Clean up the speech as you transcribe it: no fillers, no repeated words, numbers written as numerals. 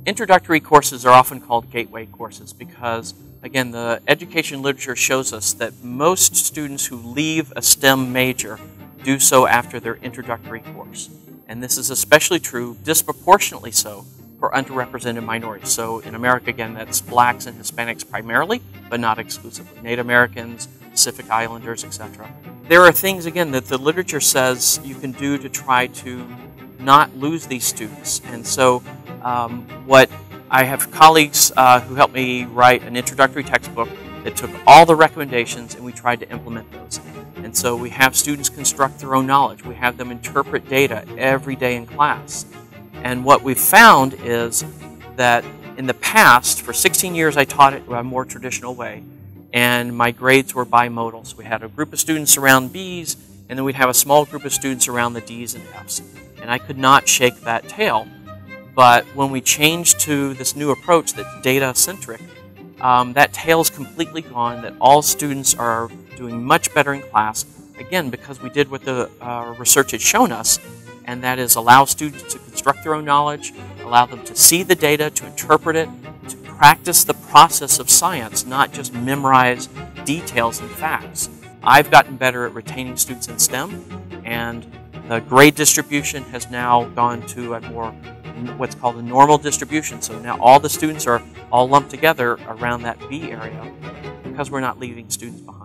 Introductory courses are often called gateway courses because, again, the education literature shows us that most students who leave a STEM major do so after their introductory course. And this is especially true, disproportionately so, for underrepresented minorities. So in America, again, that's blacks and Hispanics primarily, but not exclusively. Native Americans, Pacific Islanders, etc. There are things, again, that the literature says you can do to try to not lose these students. And so what I have colleagues who helped me write an introductory textbook that took all the recommendations and we tried to implement those. And so we have students construct their own knowledge. We have them interpret data every day in class. And what we've found is that in the past, for 16 years, I taught it a more traditional way, and my grades were bimodal. So we had a group of students around B's, and then we'd have a small group of students around the D's and F's. And I could not shake that tail. But when we changed to this new approach that's data-centric, that tail's completely gone, that all students are doing much better in class, again, because we did what the research had shown us, and that is allow students to construct their own knowledge, allow them to see the data, to interpret it, to practice the process of science, not just memorize details and facts. I've gotten better at retaining students in STEM, and the grade distribution has now gone to a more what's called a normal distribution. So now all the students are all lumped together around that B area because we're not leaving students behind.